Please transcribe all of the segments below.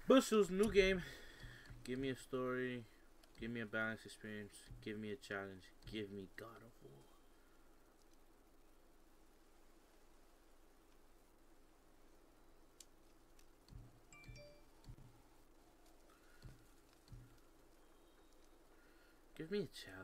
Bushels, new game. Give me a story. Give me a balanced experience. Give me a challenge. Give me God of War. Give me a challenge.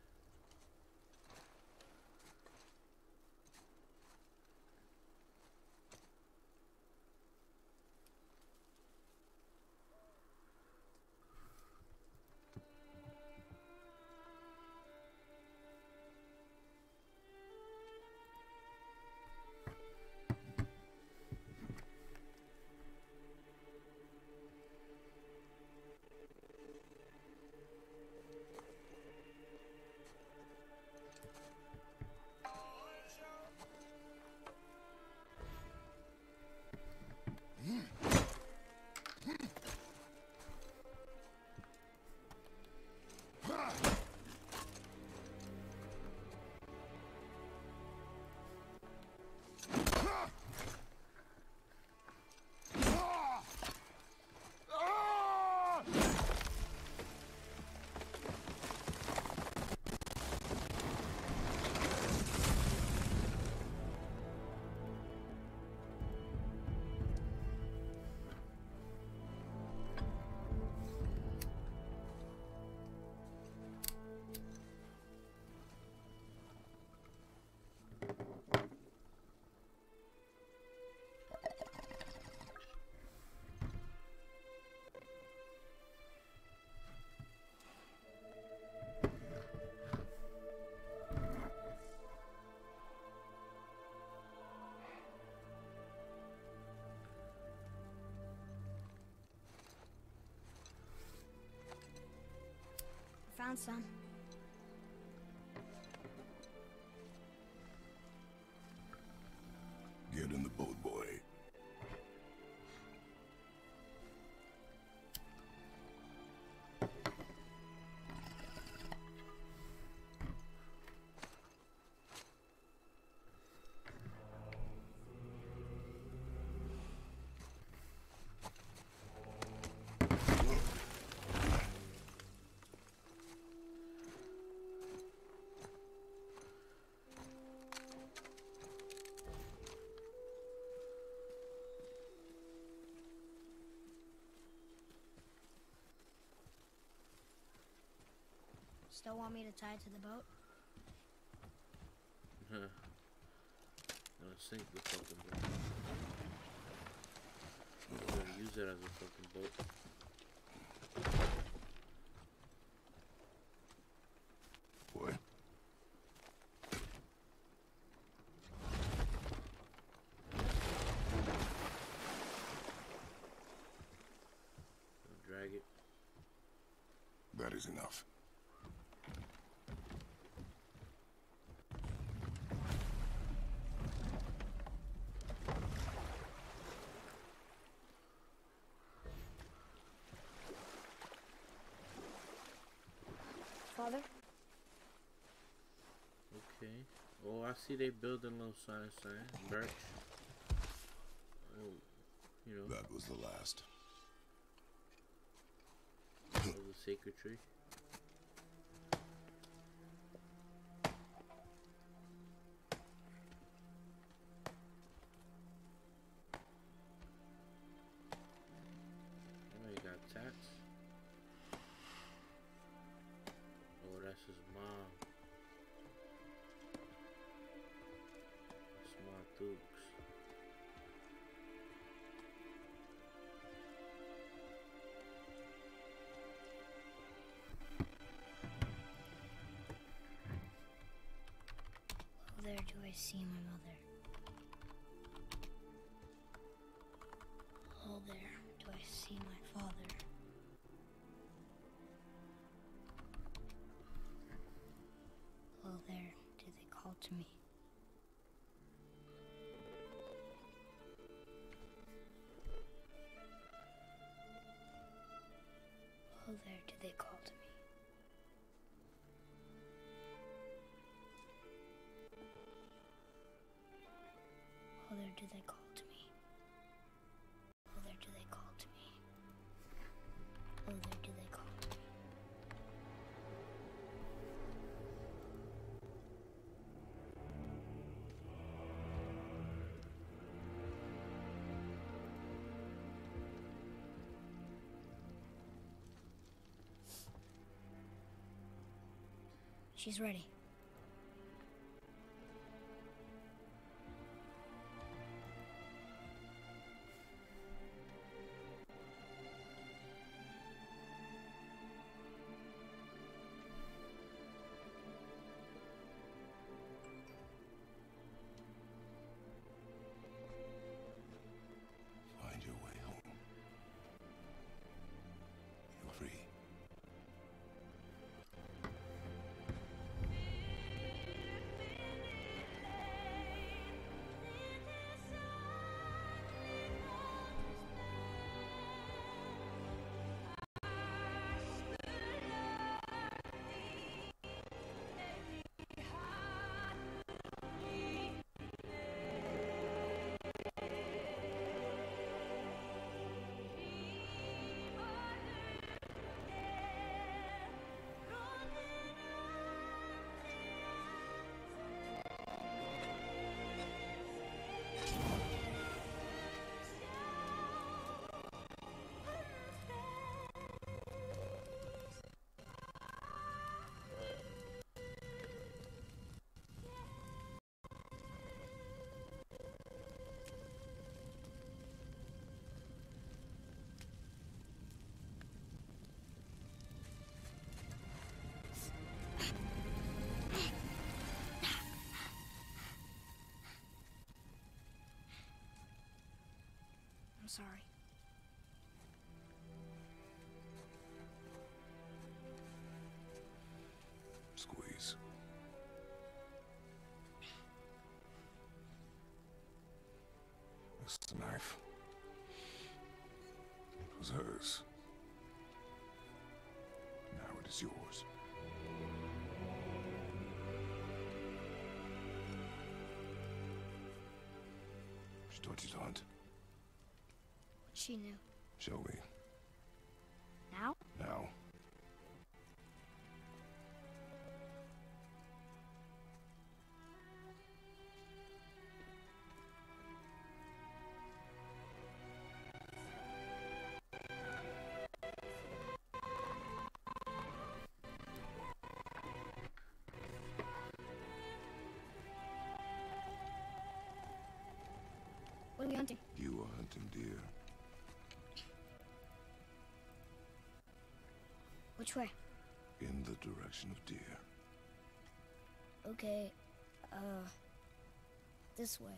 Found some. Get in the boat, boy. Still want me to tie it to the boat? Gonna sink the fucking boat. I'm gonna use it as a fucking boat. Boy. Drag it. That is enough. Father? Okay. Oh, I see they building little sign, birch. Oh, you know. That was the last. Of the sacred tree. Oh, he got tats. Oh, that's his mom. Smart Dukes. Oh, there do I see my mother. Oh, there do I see my father. Oh, there do they call to me. Oh, there do they call to me. Oh, there do they call to me. Oh, there do they call to me. She's ready. Find your way home. You're free. I'm sorry. Squeeze. This knife. It was hers. Now it is yours. She taught you to hunt. She knew. Show me. Now? Now. What are we hunting? You are hunting deer. Which way? In the direction of deer. Okay, this way.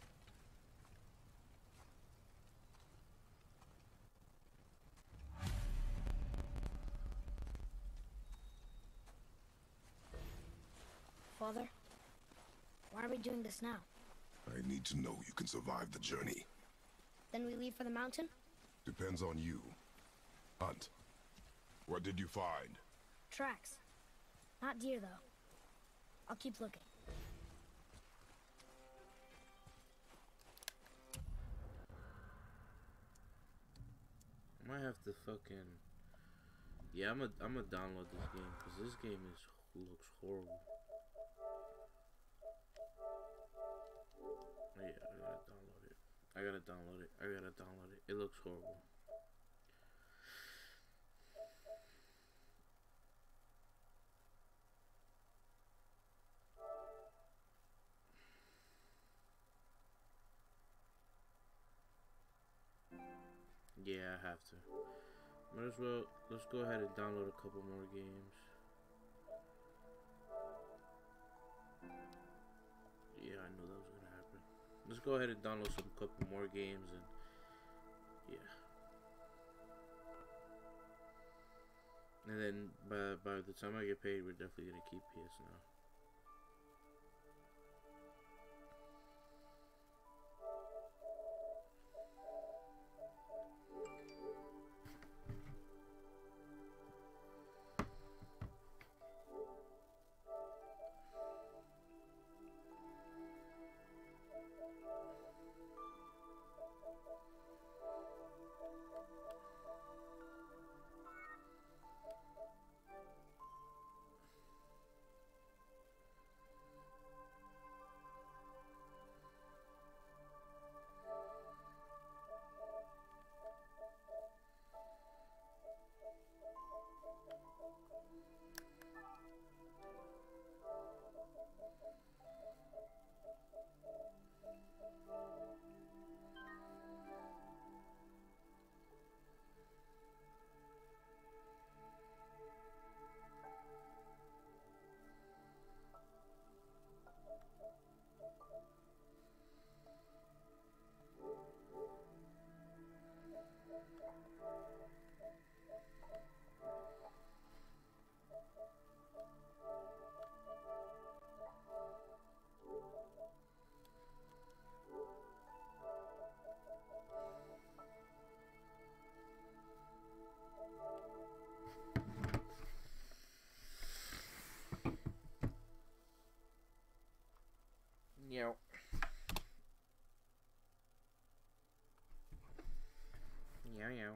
Father, why are we doing this now? I need to know you can survive the journey. Then we leave for the mountain? Depends on you. Hunt. What did you find? Tracks. Not deer, though. I'll keep looking. I might have to fucking... Yeah, I'm gonna download this game, because this game looks horrible. Yeah, I gotta download it. It looks horrible. Yeah, I have to. Might as well, let's go ahead and download a couple more games. Yeah, I knew that was gonna happen. Let's go ahead and download some couple more games and yeah. And then by the time I get paid, we're definitely gonna keep PS now. Meow meow.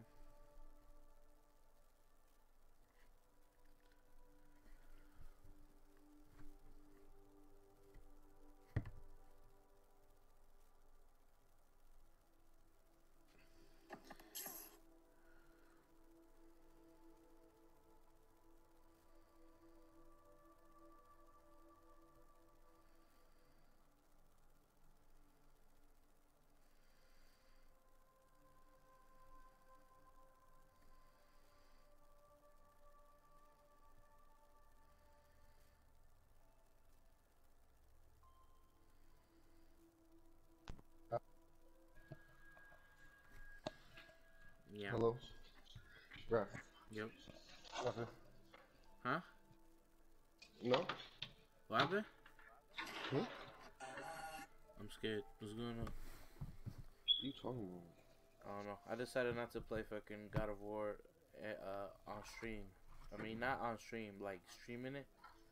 Meow. Hello? Right. Yep. Nothing. Huh? No? What happened? Hmm? I'm scared. What's going on? What are you talking about? I don't know. I decided not to play fucking God of War on stream. I mean, not on stream, like streaming it.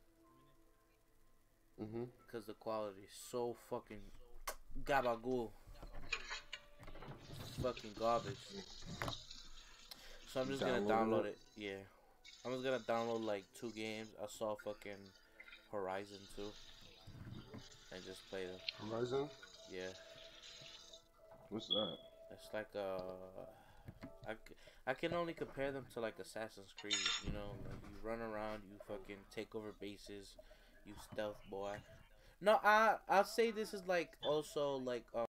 Mm-hmm. Because the quality is so fucking gabagool. Fucking garbage. So I'm just gonna Downloading download it? it. Yeah. I'm just gonna download like 2 games. I saw fucking Horizon 2. And just play them. Horizon? Yeah. What's that? It's like I can only compare them to like Assassin's Creed, you know, like you run around, you fucking take over bases, you stealth boy. No, I'll say this is like also like